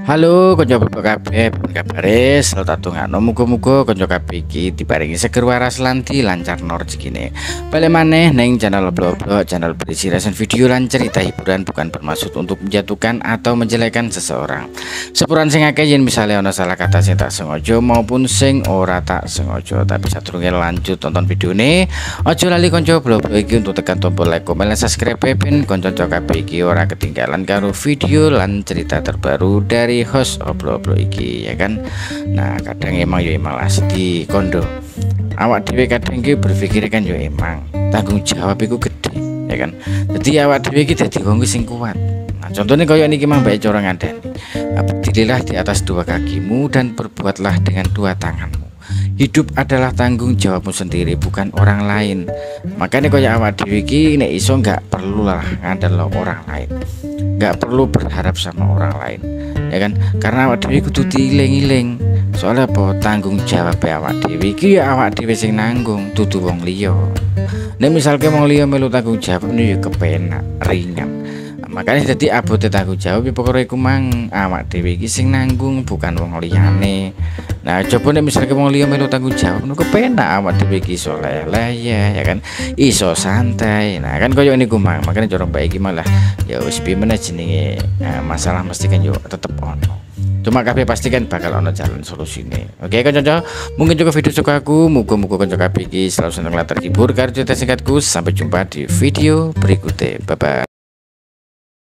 Halo konco kabeh, pun kabare selalu tatungano muga-muga konco kabeh iki diparingi seger waras lan dilancarno rezekine. Balik maneh neng channel Oblo-Oblo, channel berisi reaction video lan cerita hiburan, bukan bermaksud untuk menjatuhkan atau menjelekkan seseorang. Sepuran sing akeh yen misale ana salah kata sing tak sengaja maupun sing ora tak sengaja. Tapi sadurunge lanjut tonton videone, aja lali konco Oblo-Oblo iki untuk tekan tombol like, komen, dan subscribe ben konco kabeh iki ora ketinggalan karo video lan cerita terbaru dari host Oblo-Oblo iki, ya kan. Nah kadang emang asli kondo awak dhewe kadang iki berpikir kan emang tanggung jawab iku gede, ya kan. Jadi awak dhewe iki dadi wong sing kuat. Nah contohnya kaya niki mang bae cara ngandani, berdirilah di atas dua kakimu dan berbuatlah dengan dua tanganmu. Hidup adalah tanggung jawabmu sendiri, bukan orang lain. Makanya kaya awak dhewe iki nek iso nggak perlu lah ngandel orang lain, nggak perlu berharap sama orang lain, ya kan. Karena awak dhewe kudu dieling-eling. Soalnya apa? Tanggung jawab awak dhewe iki ya awak dhewe sing nanggung, dudu wong liya. Nek misalke wong liya melu tanggung jawab niku ya kepenak, ringan. Makanya jadi abote tanggung jawab ya pokoknya iku mang awak dhewe iki sing nanggung, bukan wong liyane. Nah coba nih misalnya wong liya melu tanggung jawab niku kepenak awak dhewe iki iso leleh ya kan, iso santai. Nah kan koyo niku mang, makanya cara baik iki malah ya wis piye meneh jenenge, masalah mesti kan yo tetep ono. Cuma kabeh pasti kan bakal ono jalan solusine. Oke kanca-kanca, mungkin juga video suka aku, muga-muga kanca kabeh iki selalu seneng lan terhibur karo cerita singkatku. Sampai jumpa di video berikutnya. Bye bye.